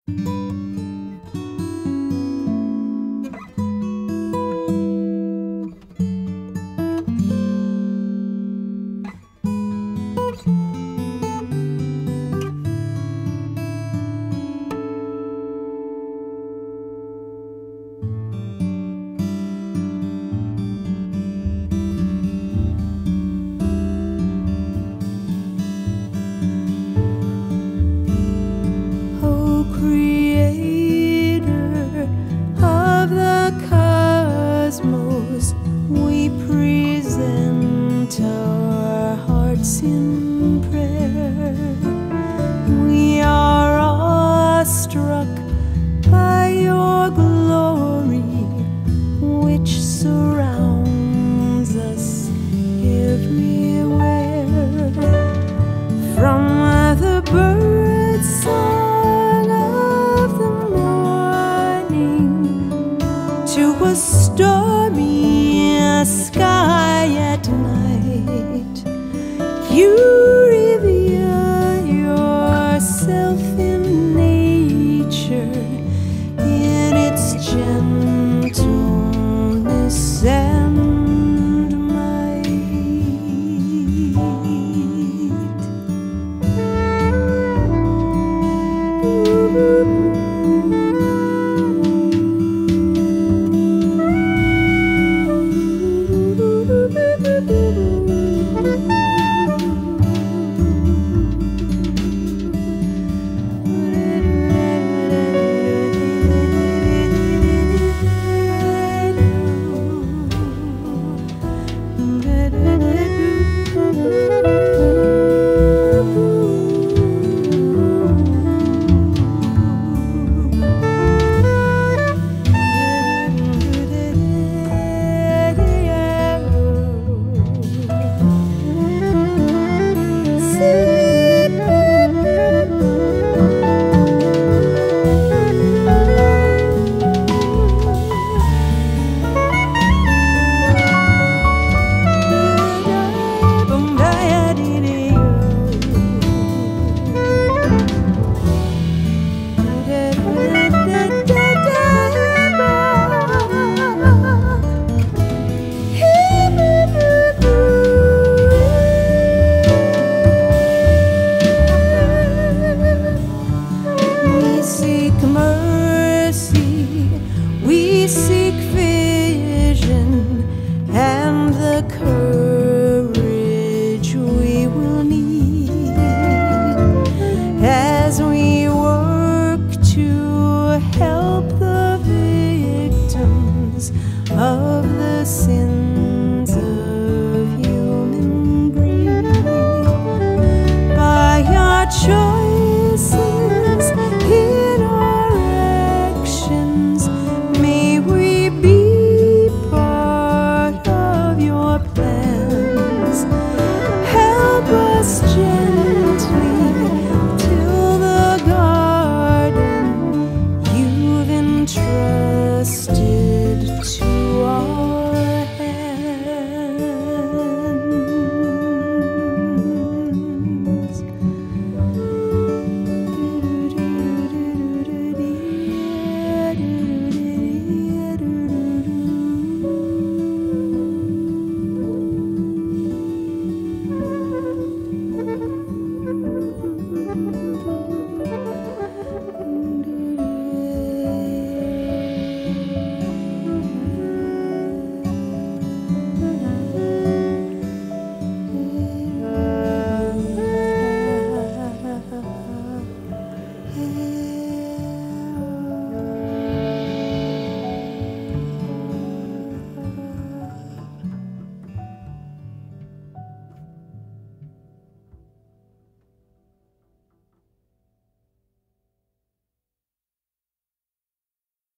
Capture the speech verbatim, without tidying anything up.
We present our hearts in prayer. We are awestruck by your glory, which surrounds us everywhere. From the bird song of the morning to a stormy sky at night, you reveal yourself in nature, in its gentleness and might. We seek vision and the courage we will need as we work to help the victims of the sin